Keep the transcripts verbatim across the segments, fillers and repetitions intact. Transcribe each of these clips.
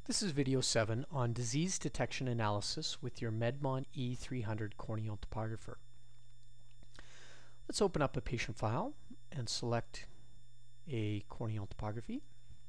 This is video seven on disease detection analysis with your Medmont E three hundred corneal topographer. Let's open up a patient file and select a corneal topography.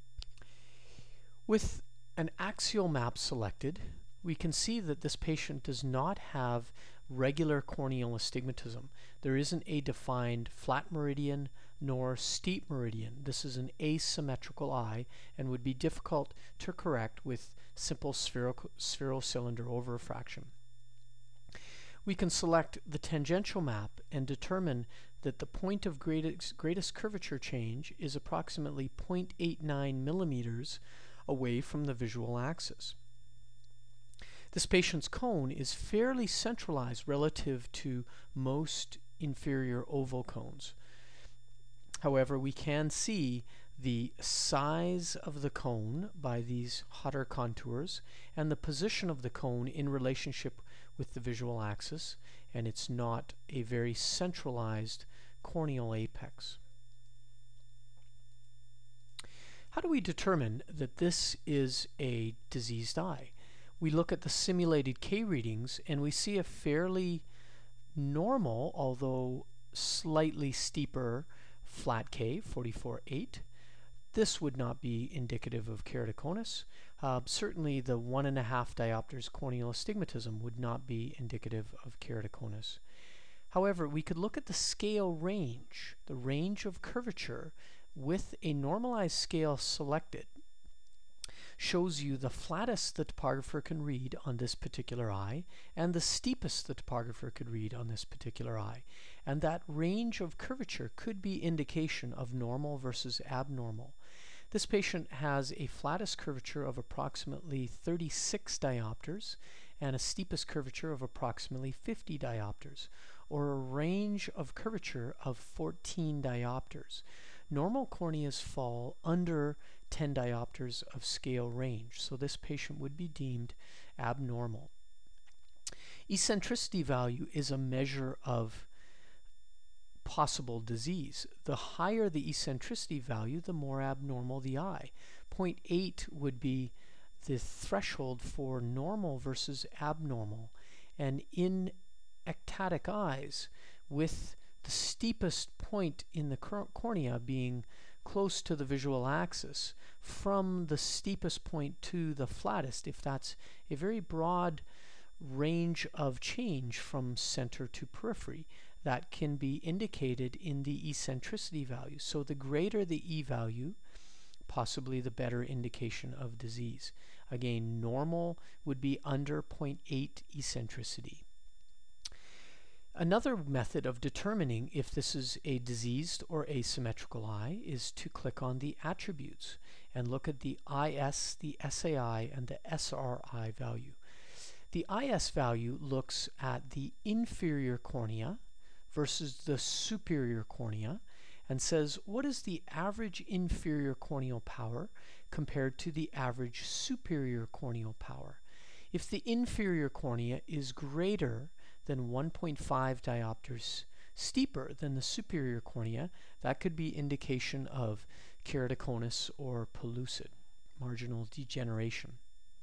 With an axial map selected, we can see that this patient does not have regular corneal astigmatism. There isn't a defined flat meridian nor steep meridian. This is an asymmetrical eye and would be difficult to correct with simple spherical, spherocylinder overrefraction. We can select the tangential map and determine that the point of greatest, greatest curvature change is approximately zero point eight nine millimeters away from the visual axis. This patient's cone is fairly centralized relative to most inferior oval cones. However, we can see the size of the cone by these hotter contours and the position of the cone in relationship with the visual axis, and it's not a very centralized corneal apex. How do we determine that this is a diseased eye? We look at the simulated K readings and we see a fairly normal, although slightly steeper, flat K, forty-four point eight. This would not be indicative of keratoconus. Uh, certainly the one and a half diopters corneal astigmatism would not be indicative of keratoconus. However, we could look at the scale range, the range of curvature with a normalized scale selected. Shows you the flattest the topographer can read on this particular eye and the steepest the topographer could read on this particular eye. And that range of curvature could be indication of normal versus abnormal. This patient has a flattest curvature of approximately thirty-six diopters and a steepest curvature of approximately fifty diopters, or a range of curvature of fourteen diopters. Normal corneas fall under ten diopters of scale range, so this patient would be deemed abnormal. Eccentricity value is a measure of possible disease. The higher the eccentricity value, the more abnormal the eye. zero point eight would be the threshold for normal versus abnormal, and in ectatic eyes, with the steepest point in the cornea being close to the visual axis, from the steepest point to the flattest, if that's a very broad range of change from center to periphery, that can be indicated in the eccentricity value. So the greater the E value, possibly the better indication of disease. Again, normal would be under zero point eight eccentricity. Another method of determining if this is a diseased or asymmetrical eye is to click on the attributes and look at the I S, the S A I, and the S R I value. The I S value looks at the inferior cornea versus the superior cornea and says what is the average inferior corneal power compared to the average superior corneal power. If the inferior cornea is greater than one point five diopters steeper than the superior cornea, that could be indication of keratoconus or pellucid, marginal degeneration.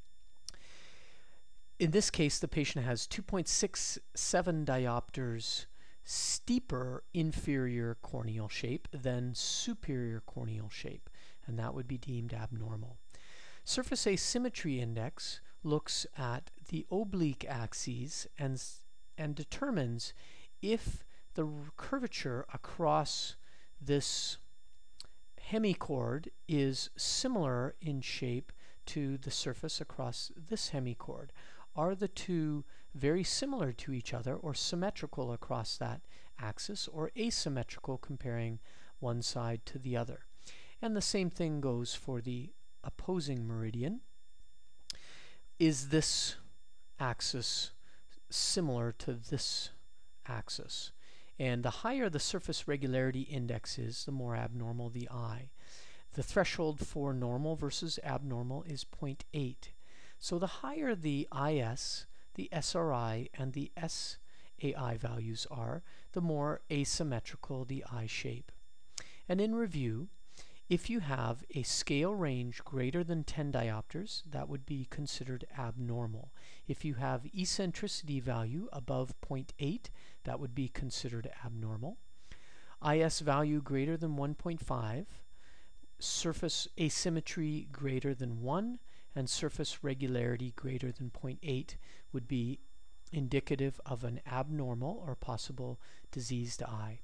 In this case, the patient has two point six seven diopters steeper inferior corneal shape than superior corneal shape, and that would be deemed abnormal. Surface asymmetry index looks at the oblique axes and, and determines if the curvature across this hemichord is similar in shape to the surface across this hemichord. Are the two very similar to each other or symmetrical across that axis, or asymmetrical comparing one side to the other? And the same thing goes for the opposing meridian. Is this axis similar to this axis? And the higher the surface regularity index is, the more abnormal the eye. The threshold for normal versus abnormal is zero point eight. So the higher the I S, the S R I, and the S A I values are, the more asymmetrical the eye shape. And in review, If you have a scale range greater than ten diopters, that would be considered abnormal. If you have eccentricity value above zero point eight, that would be considered abnormal. I S value greater than one point five, surface asymmetry greater than one, and surface regularity greater than zero point eight would be indicative of an abnormal or possible diseased eye.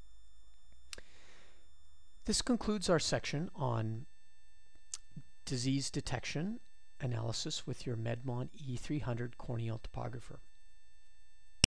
This concludes our section on disease detection analysis with your Medmont E three hundred corneal topographer.